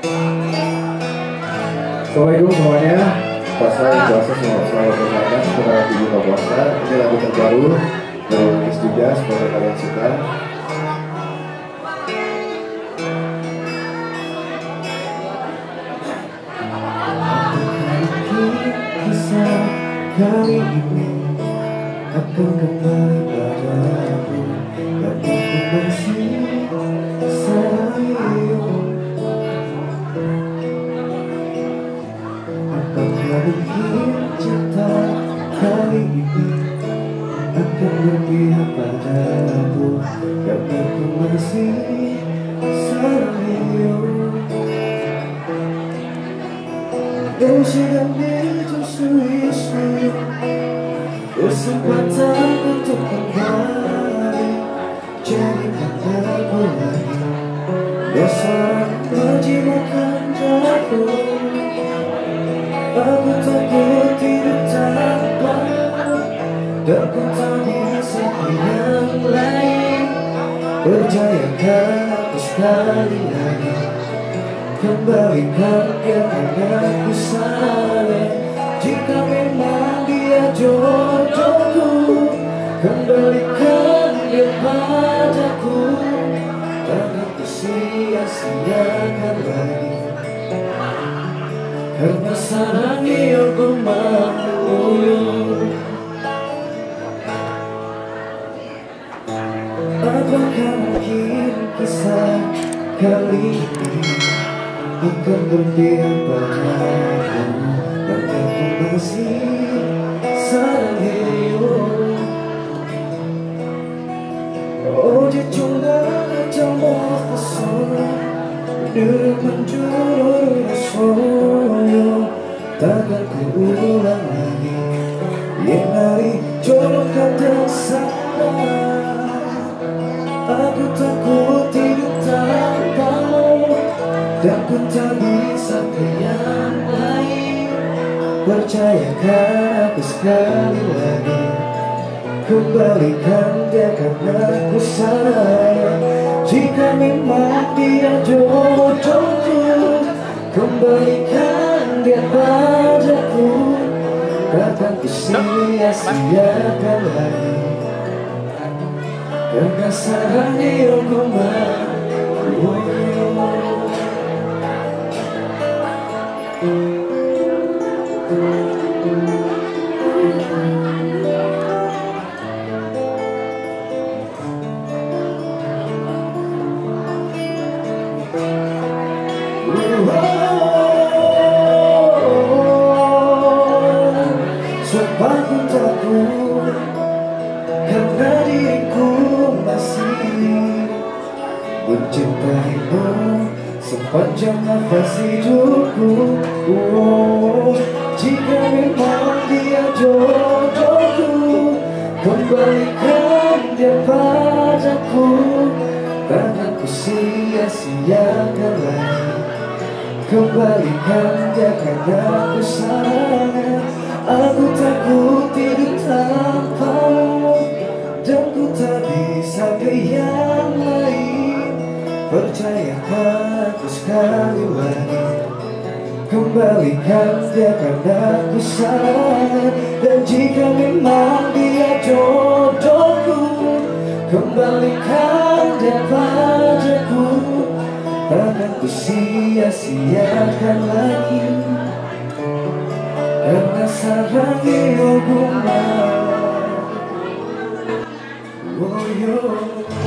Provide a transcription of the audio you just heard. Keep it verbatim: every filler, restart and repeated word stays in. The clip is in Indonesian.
Assalamualaikum semuanya. Puasa puasa semua selalu berkaitan seputar di buka puasa. Ini lagu terbaru dari Kiss juga, semoga kalian suka. Kisah kali ini akan kembali padaku, dan aku masih sayang. Apakah mungkin cinta kali ini akan berpihak padaku, dan aku masih sayang. 내 시간 내줬으니 kesempatan untuk kembali jadi kataku lagi. Besar menjiwakan jatuh, aku takut tidak tanpa, dan ku tak bisa yang lain. Percayakan aku sekali lagi, kembalikan dia karena aku salah. Jika memang dia jodohku, kembalikan dia padaku, karena aku sia-siakan lagi, karena sarangnya aku mampu. Apakah mungkin kisah kali ini akan berpihak padaku, dan aku masih sayang. 어디쯤가 잘못했어, 누르면 줄어서요. 다가고 우울한 나이 옛날이 졸업했던 사람, aku takut tidak tahu, dan ku tak bisa ke yang lain. Percayakan aku sekali lagi, kembalikan dia karena aku sayang. Jika memang dia jodohku, kembalikan dia padaku, takkan ku sia-siakan lagi, karena sarangnya aku mampu. Sebab ku takut, karena diriku masih mencintaimu sepanjang nafas hidupku. Oh, jika memang dia jodohku, kembalikan dia padaku, karena ku sia-siakan lagi, kembalikan dia karena aku sayang. Aku takut tidak tanpamu, dan ku tak bisa ke yang lain. Percayakan aku sekali lagi, kembalikan dia karena aku sayang. Dan jika memang dia jodohku, kembalikan dia padaku, takkan ku sia-siakan lagi, karena sarangnya aku mampu. Oh, yo.